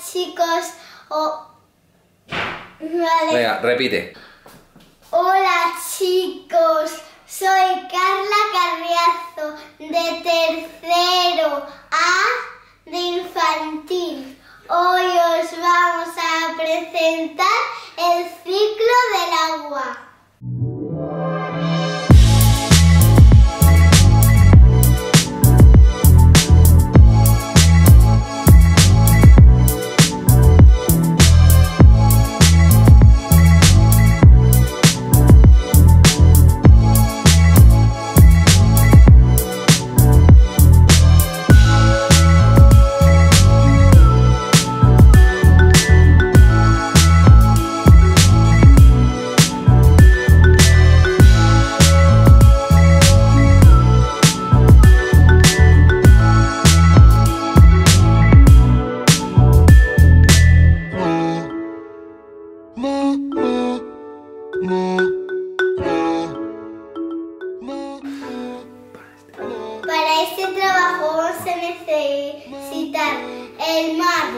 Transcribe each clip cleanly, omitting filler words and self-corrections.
chicos. Vale. Venga, repite. Hola chicos, soy Carla Carriazo de tercero A de infantil. Hoy os vamos a presentar el ciclo del agua. Para este trabajo vamos a necesitar el mar,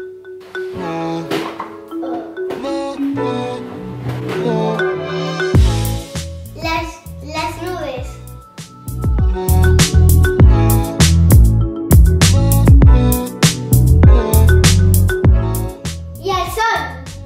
las nubes y el sol.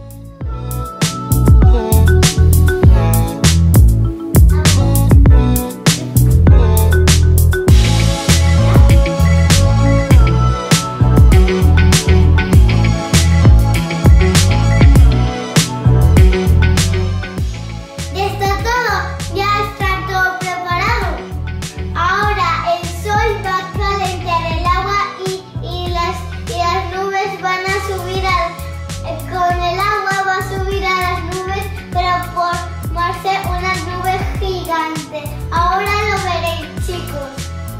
Con el agua va a subir a las nubes, pero formarse una nube gigante. Ahora lo veréis, chicos.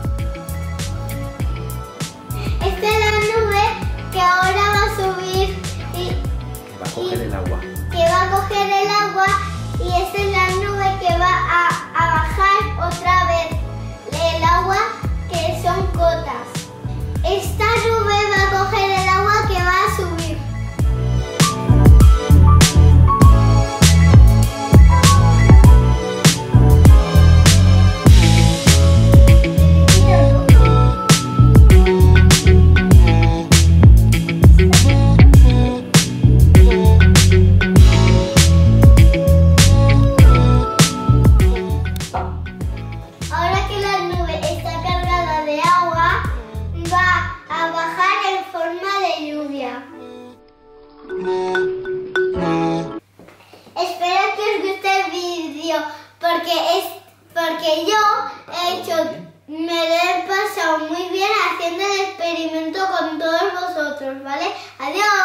Esta es la nube que ahora va a subir y Va a coger el agua. que va a coger el agua, y esta es la nube que va a bajar otra vez el agua, que son gotas. Esta nube va a coger el agua que va a subir. Ahora que la nube está cargada de agua, va a bajar en forma de lluvia. Espero que os guste el vídeo porque yo me lo he pasado muy bien haciendo el experimento con todos vosotros, ¿vale? Adiós.